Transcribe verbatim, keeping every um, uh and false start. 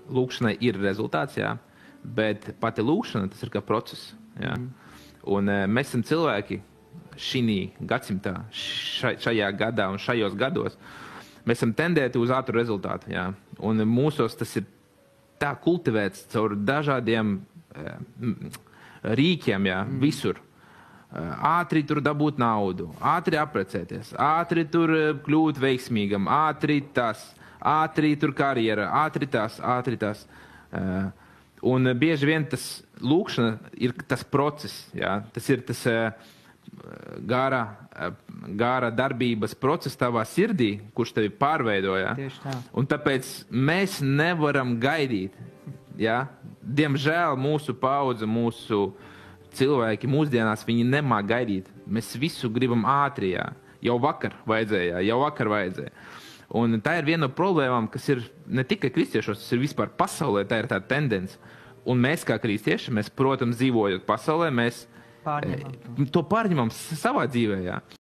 lūkšanai ir rezultāts, jā, bet pati lūkšana, tas ir kā process, jā. Mm. Un uh, mēs esam cilvēki šī gadsimtā, ša, šajā gadā un šajos gados, mēs esam tendēti uz ātru rezultātu, jā. Un mūsos tas ir tā kultivēts caur dažādiem uh, rīkiem, jā, mm. visur. Ātri tur dabūt naudu, ātri aprecēties, ātri tur kļūt veiksmīgam, ātri tas, ātri tur karjera, ātri tas, ātri tas. Un bieži vien tas lūkšana ir tas process, jā, tas ir tas gāra, gāra darbības process tavā sirdī, kurš tevi pārveidoja. Tieši tā. Un tāpēc mēs nevaram gaidīt, jā. Diemžēl mūsu paudze, mūsu cilvēki mūsdienās, viņi nemā gaidīt. Mēs visu gribam ātri, jā. Jau vakar vajadzēja, jau vakar vajadzēja. Un tā ir viena no problēmām, kas ir ne tikai kristiešos, tas ir vispār pasaulē, tā ir tā tendence. Un mēs kā kristieši, mēs, protams, dzīvojot pasaulē, mēs Pārņemam to. to pārņemam savā dzīvē, jā.